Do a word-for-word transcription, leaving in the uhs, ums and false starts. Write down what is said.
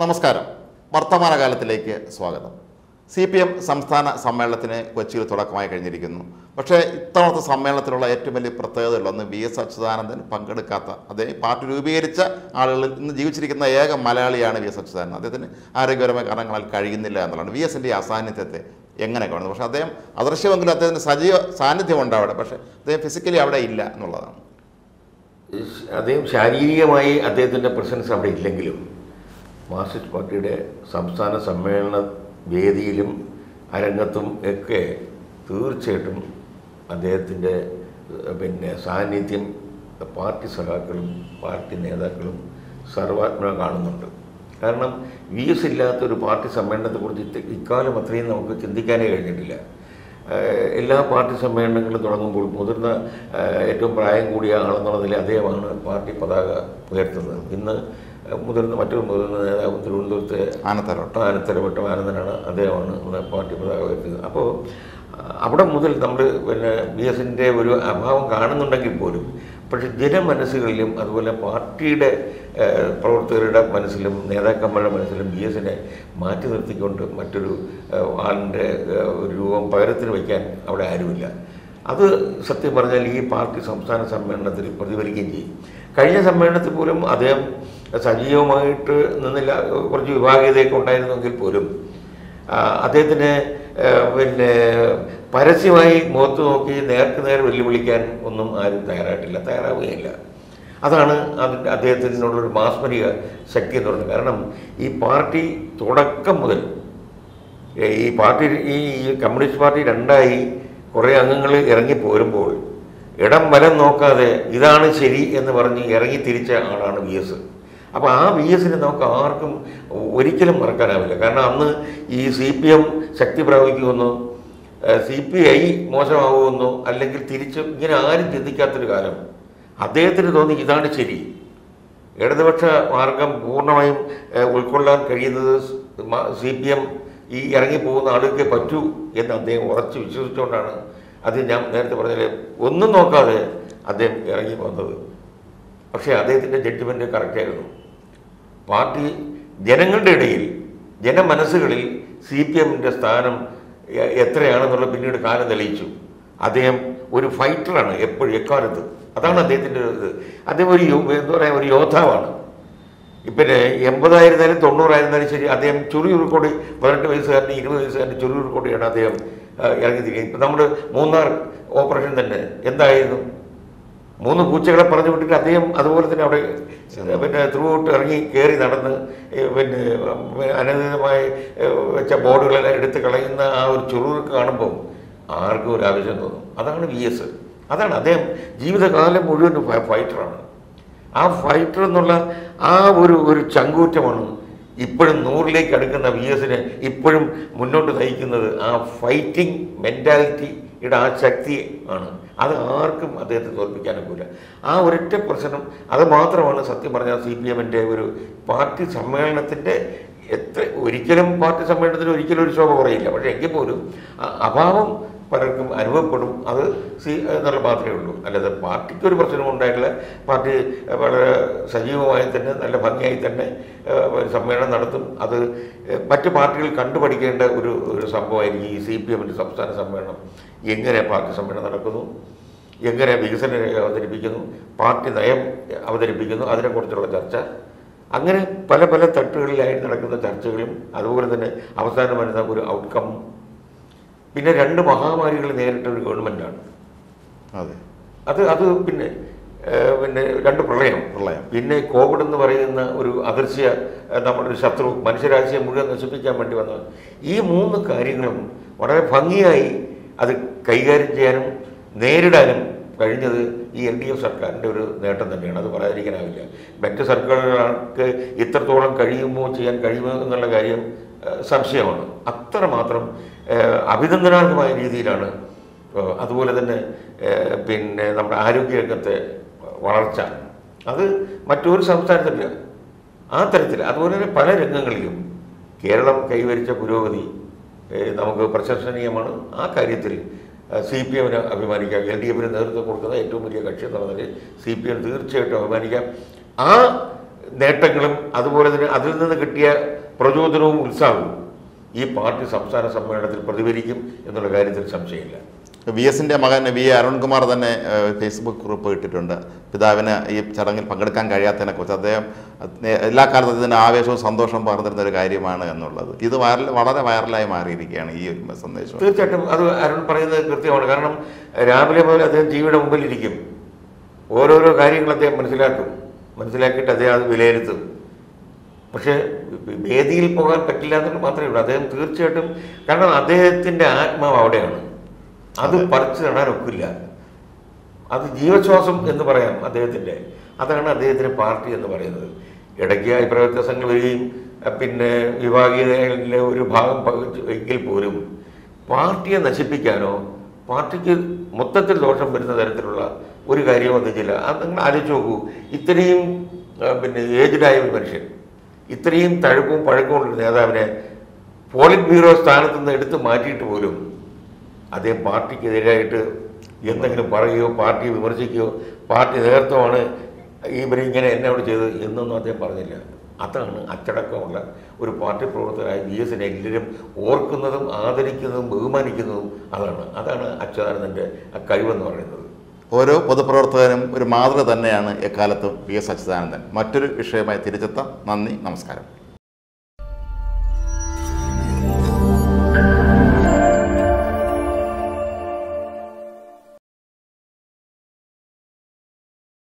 നമസ്കാരം. വർത്തമാനകാലത്തിലേക്ക് സ്വാഗതം. C P M സംസ്ഥാന സമ്മേളനത്തിന് കൊച്ചിയിൽ തുടക്കമായി കഴിഞ്ഞിരിക്കുന്നു. പക്ഷേ ഇത്തവണത്തെ സമ്മേളനത്തിലുള്ള ഏറ്റവും വലിയ പ്രത്യേകതയുള്ളൊന്ന് വി എസ് അച്യുതാനന്ദൻ പങ്കെടുക്കാത്ത, അദ്ദേഹം പാർട്ടി രൂപീകരിച്ച ആളുകളിൽ ഇന്ന് ജീവിച്ചിരിക്കുന്ന ഏക മലയാളിയാണ് വി എസ് അച്യുതാനന്ദൻ. അദ്ദേഹത്തിന് ആരോഗ്യപരമായ കാരണങ്ങളാൽ കഴിയുന്നില്ല എന്നുള്ളതാണ്. വി എസിൻ്റെ അസാന്നിധ്യത്തെ എങ്ങനെ കാണുന്നത്? പക്ഷേ അദ്ദേഹം അദൃശ്യമെങ്കിലും അദ്ദേഹത്തിന് സജീവ സാന്നിധ്യമുണ്ട് അവിടെ. പക്ഷേ അദ്ദേഹം ഫിസിക്കലി അവിടെ ഇല്ല എന്നുള്ളതാണ്. അദ്ദേഹം ശാരീരികമായി അദ്ദേഹത്തിൻ്റെ പ്രസൻസ് അവിടെ ഇല്ലെങ്കിലും മാർക്സിസ്റ്റ് പാർട്ടിയുടെ സംസ്ഥാന സമ്മേളന വേദിയിലും അരങ്ങത്തും ഒക്കെ തീർച്ചയായിട്ടും അദ്ദേഹത്തിൻ്റെ പിന്നെ സാന്നിധ്യം പാർട്ടി സഖാക്കളും പാർട്ടി നേതാക്കളും സർവാത്മന കാണുന്നുണ്ട്. കാരണം വി എസ് ഇല്ലാത്തൊരു പാർട്ടി സമ്മേളനത്തെക്കുറിച്ച് ഇക്കാലം അത്രയും നമുക്ക് ചിന്തിക്കാനേ കഴിഞ്ഞിട്ടില്ല. എല്ലാ പാർട്ടി സമ്മേളനങ്ങളും തുടങ്ങുമ്പോൾ മുതിർന്ന ഏറ്റവും പ്രായം കൂടിയ ആളെന്നുള്ള നിലയിൽ അദ്ദേഹമാണ് പാർട്ടി പതാക ഉയർത്തുന്നത്. ഇന്ന് മുതിർന്ന മറ്റൊരു മുതിർന്ന നേതാവ് തിരുവനന്തപുരത്തെ ആനത്തലവട്ട ആനത്തലവട്ട ആനന്ദനാണ്, അദ്ദേഹമാണ് ഇന്ന് പാർട്ടി പതാക ഉയർത്തിയത്. അപ്പോൾ അവിടെ മുതൽ നമ്മൾ പിന്നെ വി എസിൻ്റെ ഒരു അഭാവം കാണുന്നുണ്ടെങ്കിൽ പോലും പക്ഷേ ജനമനസ്സുകളിലും അതുപോലെ പാർട്ടിയുടെ പ്രവർത്തകരുടെ മനസ്സിലും നേതാക്കന്മാരുടെ മനസ്സിലും വി എസിനെ മാറ്റി നിർത്തിക്കൊണ്ട് മറ്റൊരു ആളിൻ്റെ ഒരു രൂപം പകരത്തിന് വയ്ക്കാൻ അവിടെ ആരുമില്ല. അത് സത്യം പറഞ്ഞാൽ ഈ പാർട്ടി സംസ്ഥാന സമ്മേളനത്തിൽ പ്രതിഫലിക്കുകയും ചെയ്യും. കഴിഞ്ഞ സമ്മേളനത്തിൽ പോലും അദ്ദേഹം സജീവമായിട്ട് നിന്നില്ല, കുറച്ച് വിഭാഗീയതയൊക്കെ ഉണ്ടായിരുന്നെങ്കിൽ പോലും അദ്ദേഹത്തിന് പിന്നെ പരസ്യമായി മുഖത്ത് നോക്കി നേർക്ക് നേർ വെല്ലുവിളിക്കാൻ ഒന്നും ആരും തയ്യാറായിട്ടില്ല, തയ്യാറാവുകയില്ല. അതാണ് അതിൻ്റെ അദ്ദേഹത്തിനുള്ളൊരു മാസ്മരിക ശക്തി എന്ന് പറയുന്നത്. കാരണം ഈ പാർട്ടി തുടക്കം മുതൽ ഈ പാർട്ടി ഈ കമ്മ്യൂണിസ്റ്റ് പാർട്ടി രണ്ടായി കുറേ അംഗങ്ങൾ ഇറങ്ങിപ്പോരുമ്പോൾ ഇടം വലം നോക്കാതെ ഇതാണ് ശരി എന്ന് പറഞ്ഞ് ഇറങ്ങി തിരിച്ച ആളാണ് വി എസ്. അപ്പോൾ ആ വി എസിനെ നമുക്ക് ആർക്കും ഒരിക്കലും മറക്കാനാവില്ല. കാരണം അന്ന് ഈ സി പി എം ശക്തി പ്രാപിക്കുമെന്നോ സി പി ഐ മോശമാകുമെന്നോ അല്ലെങ്കിൽ തിരിച്ച് ഇങ്ങനെ ആരും ചിന്തിക്കാത്തൊരു കാലം അദ്ദേഹത്തിന് തോന്നി ഇതാണ് ശരി, ഇടതുപക്ഷ മാർഗം പൂർണ്ണമായും ഉൾക്കൊള്ളാൻ കഴിയുന്നത് സി പി എം ഈ ഇറങ്ങിപ്പോകുന്ന ആളുകൾക്ക് പറ്റൂ എന്ന് അദ്ദേഹം ഉറച്ച് വിശ്വസിച്ചുകൊണ്ടാണ് അത് ഞാൻ നേരത്തെ പറഞ്ഞാൽ ഒന്നും നോക്കാതെ അദ്ദേഹം ഇറങ്ങി വന്നത്. പക്ഷേ അദ്ദേഹത്തിൻ്റെ ജഡ്ജ്മെൻറ്റ് കറക്റ്റായിരുന്നു. പാർട്ടി ജനങ്ങളുടെ ഇടയിൽ ജനമനസ്സുകളിൽ സി പി എമ്മിൻ്റെ സ്ഥാനം എത്രയാണെന്നുള്ള പിന്നീട് കാലം തെളിയിച്ചു. അദ്ദേഹം ഒരു ഫൈറ്ററാണ് എപ്പോഴും എക്കാലത്ത്. അതാണ് അദ്ദേഹത്തിൻ്റെ ഇത്. അദ്ദേഹം ഒരു എന്താ പറയുക ഒരു യോദ്ധാവാണ്. പിന്നെ എൺപതായിരുന്നാലും തൊണ്ണൂറായിരുന്നാലും ശരി അദ്ദേഹം ചുറിയുറുക്കോടി പതിനെട്ട് വയസ്സുകാരൻ്റെ ഇരുപത് വയസ്സുകാരൻ്റെ ചുറിയുറുക്കോടിയാണ് അദ്ദേഹം ഇറങ്ങിത്തിരിക്കുന്നത്. ഇപ്പം നമ്മുടെ മൂന്നാർ ഓപ്പറേഷൻ തന്നെ എന്തായിരുന്നു? മൂന്ന് പൂച്ചകളെ പറഞ്ഞു വിട്ടിട്ട് അദ്ദേഹം അതുപോലെ തന്നെ അവിടെ പിന്നെ ത്രൂ ഔട്ട് ഇറങ്ങി കയറി നടന്ന് പിന്നെ അനധികൃതമായി വെച്ച ബോർഡുകളെല്ലാം എടുത്ത് കളയുന്ന ആ ഒരു ചുറുക്ക് കാണുമ്പോൾ ആർക്കും ഒരു ആവശ്യം തോന്നും. അതാണ് വി എസ്. അതാണ് അദ്ദേഹം ജീവിതകാലം മുഴുവൻ ഫൈറ്ററാണ്. ആ ഫൈറ്റർ എന്നുള്ള ആ ഒരു ഒരു ചങ്കൂറ്റമാണ് ഇപ്പോഴും നൂറിലേക്ക് അടുക്കുന്ന വി എസിനെ ഇപ്പോഴും മുന്നോട്ട് നയിക്കുന്നത്. ആ ഫൈറ്റിംഗ് മെൻറ്റാലിറ്റിയുടെ ആ ശക്തി ആണ്. അത് ആർക്കും അദ്ദേഹത്തെ തോൽപ്പിക്കാനൊക്കില്ല. ആ ഒരൊറ്റ പ്രശ്നം അത് മാത്രമാണ് സത്യം പറഞ്ഞാൽ സി പി എമ്മിൻ്റെ ഒരു പാർട്ടി സമ്മേളനത്തിൻ്റെ എത്ര ഒരിക്കലും പാർട്ടി സമ്മേളനത്തിന് ഒരിക്കലും ഒരു ശോഭ പറയില്ല. പക്ഷേ എങ്കിൽ പോലും അഭാവം പലർക്കും അനുഭവപ്പെടും. അത് സി എന്നുള്ള മാത്രമേ ഉള്ളൂ. അല്ലാതെ പാർട്ടിക്ക് ഒരു പ്രശ്നവും ഉണ്ടായിട്ടില്ല. പാർട്ടി വളരെ സജീവമായി തന്നെ നല്ല ഭംഗിയായി തന്നെ സമ്മേളനം നടത്തും. അത് മറ്റ് പാർട്ടികൾ കണ്ടുപഠിക്കേണ്ട ഒരു ഒരു സംഭവമായിരിക്കും ഈ സി പി എമ്മിൻ്റെ സംസ്ഥാന സമ്മേളനം. എങ്ങനെ പാർട്ടി സമ്മേളനം നടക്കുന്നു, എങ്ങനെ വികസന രേഖ അവതരിപ്പിക്കുന്നു, പാർട്ടി നയം അവതരിപ്പിക്കുന്നു, അതിനെക്കുറിച്ചുള്ള ചർച്ച, അങ്ങനെ പല പല തട്ടുകളിലായി നടക്കുന്ന ചർച്ചകളും അതുപോലെ തന്നെ അവസാനം വരുന്ന ഒരു ഔട്ട്കം. പിന്നെ രണ്ട് മഹാമാരികൾ നേരിട്ട ഒരു ഗവൺമെൻറ്റാണ്. അതെ, അത് അത് പിന്നെ പിന്നെ രണ്ട് പ്രളയം പ്രളയം പിന്നെ കോവിഡ് എന്ന് പറയുന്ന ഒരു അദൃശ്യ നമ്മുടെ ശത്രു മനുഷ്യരാശിയെ മുഴുവൻ നശിപ്പിക്കാൻ വേണ്ടി വന്നത്. ഈ മൂന്ന് കാര്യങ്ങളും വളരെ ഭംഗിയായി അത് കൈകാര്യം ചെയ്യാനും നേരിടാനും കഴിഞ്ഞത് ഈ എൽ ഡി എഫ് സർക്കാരിൻ്റെ ഒരു നേട്ടം തന്നെയാണ്. അത് പറയാതിരിക്കാനാവില്ല. മറ്റ് സർക്കാരുകൾക്ക് ഇത്രത്തോളം കഴിയുമോ ചെയ്യാൻ കഴിയുമോ എന്നുള്ള കാര്യം സംശയമാണ്. അത്രമാത്രം അഭിനന്ദനാർഹമായ രീതിയിലാണ്. അതുപോലെ തന്നെ പിന്നെ നമ്മുടെ ആരോഗ്യരംഗത്തെ വളർച്ച അത് മറ്റൊരു സംസ്ഥാനത്തില്ല ആ തരത്തിൽ. അതുപോലെ തന്നെ പല രംഗങ്ങളിലും കേരളം കൈവരിച്ച പുരോഗതി നമുക്ക് പ്രശംസനീയമാണ്. ആ കാര്യത്തിൽ സി പി എമ്മിന് അഭിമാനിക്കാം. എൽ ഡി എഫിന് നേതൃത്വം കൊടുക്കുന്ന ഏറ്റവും വലിയ കക്ഷി എന്ന് പറഞ്ഞാൽ സി പി എം തീർച്ചയായിട്ടും അഭിമാനിക്കാം. ആ നേട്ടങ്ങളും അതുപോലെ തന്നെ അതിൽ നിന്ന് കിട്ടിയ പ്രചോദനവും ഉത്സാഹവും ഈ പാർട്ടി സംസ്ഥാന സമ്മേളനത്തിൽ പ്രതിഫലിക്കും എന്നുള്ള കാര്യത്തിൽ സംശയമില്ല. വി എസിൻ്റെ മകൻ വി അരുൺകുമാർ തന്നെ ഫേസ്ബുക്ക് കുറിപ്പ് ഇട്ടിട്ടുണ്ട്. പിതാവിന് ഈ ചടങ്ങിൽ പങ്കെടുക്കാൻ കഴിയാത്തതിനെക്കുറിച്ച് അദ്ദേഹം എല്ലാ കാലത്തും ഇതിന് ആവേശവും സന്തോഷവും പകർന്നിരുന്ന ഒരു കാര്യമാണ് എന്നുള്ളത്. ഇത് വൈറൽ വളരെ വൈറലായി മാറിയിരിക്കുകയാണ് ഈ ഒരു സന്ദേശം. തീർച്ചയായിട്ടും അത് അരുൺ പറയുന്നത് കൃത്യമാണ്. കാരണം രാവിലെ മുതൽ അദ്ദേഹം ടി വിയുടെ മുമ്പിലിരിക്കും, ഓരോരോ കാര്യങ്ങൾ അദ്ദേഹം മനസ്സിലാക്കും, മനസ്സിലാക്കിയിട്ട് അദ്ദേഹം അത് വിലയിരുത്തും. പക്ഷേ വേദിയിൽ പോകാൻ പറ്റില്ല എന്നുള്ളത് മാത്രമേ ഉള്ളൂ. അദ്ദേഹം തീർച്ചയായിട്ടും, കാരണം അദ്ദേഹത്തിൻ്റെ ആത്മാവ് അവിടെയാണ്, അത് പറിച്ചു നടാൻ ഒക്കില്ല. അത് ജീവശ്വാസം എന്ന് പറയാം അദ്ദേഹത്തിൻ്റെ. അതാണ് അദ്ദേഹത്തിൻ്റെ പാർട്ടി എന്ന് പറയുന്നത്. ഇടയ്ക്ക് അഭിപ്രായ വ്യത്യാസങ്ങൾ വരികയും പിന്നെ വിഭാഗീയതയിലെ ഒരു ഭാഗം എങ്കിൽ പോലും പാർട്ടിയെ നശിപ്പിക്കാനോ പാർട്ടിക്ക് മൊത്തത്തിൽ ദോഷം വരുന്ന തരത്തിലുള്ള ഒരു കാര്യവും ഒന്നിച്ചില്ല. അത് നിങ്ങൾ ആലോചിച്ച് നോക്കൂ, ഇത്രയും പിന്നെ ഏജ്ഡായ ഒരു മനുഷ്യൻ, ഇത്രയും തഴക്കവും പഴക്കവും ഉള്ള നേതാവിനെ പോളിറ്റ് ബ്യൂറോ സ്ഥാനത്ത് നിന്ന് എടുത്ത് മാറ്റിയിട്ട് പോലും അദ്ദേഹം പാർട്ടിക്കെതിരായിട്ട് എന്തെങ്കിലും പറയുകയോ പാർട്ടിയെ വിമർശിക്കുകയോ പാർട്ടി നേതൃത്വമാണ് ഇവരിങ്ങനെ എന്നോട് ചെയ്തത് എന്നൊന്നും അദ്ദേഹം പറഞ്ഞില്ല. അതാണ് അച്ചടക്കമുള്ള ഒരു പാർട്ടി പ്രവർത്തകരായ വി എസിനെ എല്ലാവരും ഓർക്കുന്നതും ആദരിക്കുന്നതും ബഹുമാനിക്കുന്നതും അതാണ്. അതാണ് അച്യുതാനന്ദൻ്റെ ആ കഴിവെന്ന് പറയുന്നത്. ഓരോ പൊതുപ്രവർത്തകനും ഒരു മാതൃക തന്നെയാണ് എക്കാലത്തും വി എസ് അച്യുതാനന്ദൻ. മറ്റൊരു വിഷയമായി തിരിച്ചെത്താം. നന്ദി, നമസ്കാരം.